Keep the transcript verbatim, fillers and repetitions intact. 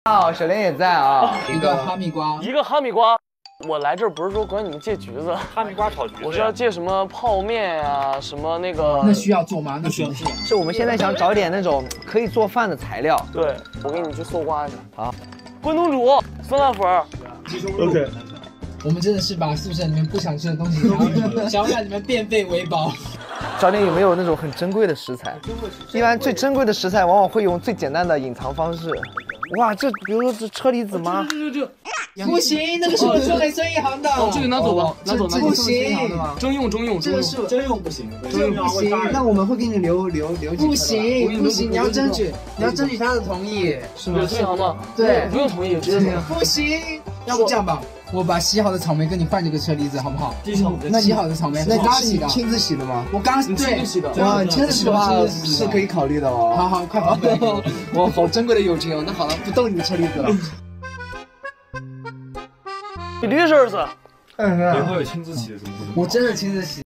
好，小莲也在啊。 一个哈密瓜， 一个哈密瓜。我来这儿不是说管你们借橘子， 哈密瓜炒橘子， 我是要借什么泡面啊，什么那个。 那需要做吗？那需要做。 是我们现在想找点那种可以做饭的材料。 对，我给你去搜刮去。好。关东煮、酸辣粉。 OK。 我们真的是把宿舍里面不想吃的东西，然后想要让你们变废为宝。 找点有没有那种很珍贵的食材？一般最珍贵的食材往往会用最简单的隐藏方式。哇，这比如说这车厘子吗？ 这这这。 不行，那个是我做给生意行的。 哦，这个拿走吧，拿走拿走。 不行， 征用征用征用。 征用不行，征用不行。那我们会给你留留留几。不行不行，你要争取，你要争取他的同意，是吗？ 有生意行吗？ 对， 不用同意，直接这样。 不行，要不这样吧，我把洗好的草莓跟你换这个车厘子，好不好？那洗好的草莓，那刚洗的，亲自洗的吗？我刚对，洗的。哇，亲自洗的话是可以考虑的哦。好好，快跑！哇，好珍贵的友情哦。那好了，不动你的车厘子了。 你驴婶子， 以后也亲自洗，怎么不能？ 我真的亲自洗。